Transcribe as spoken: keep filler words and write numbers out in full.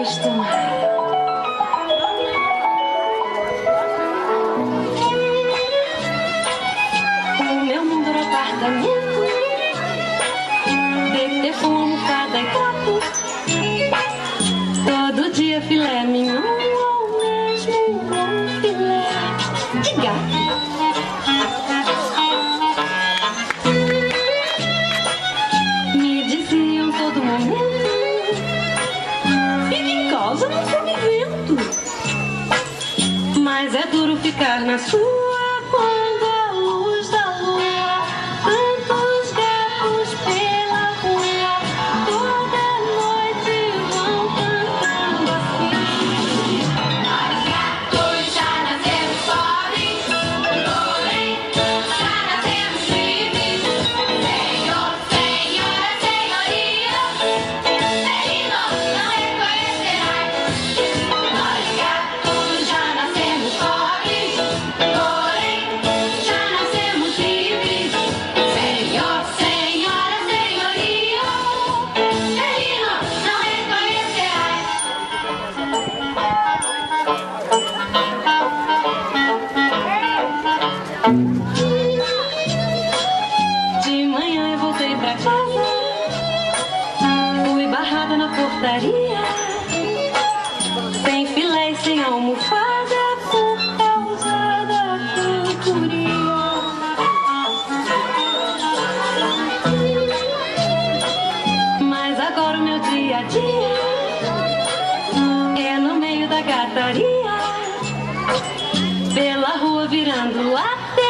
acostumar. O meu mundo era apartamento, deitei com almofada e gato. Todo dia filé mignon ou mesmo um filé de gato. Me diziam todo momento: fique em casa, não come vento. Mas é duro ficar na sua quando a luz da lua, tantos gatos pela rua, toda noite vão cantando assim. Nós gatos já nascemos pobres, porém já nascemos livres. Senhor, senhora, senhoria, menino, não reconhecerás. Nós gatos já nascemos pobres, porém já nascemos livres. Senhor, senhora, senhoria, menino, não reconhecerás. De manhã eu voltei pra casa, fui barrada na portaria, sem filé e sem almofada por causa da cantoria. Mas agora o meu dia a dia é no meio da gataria, pela rua virando até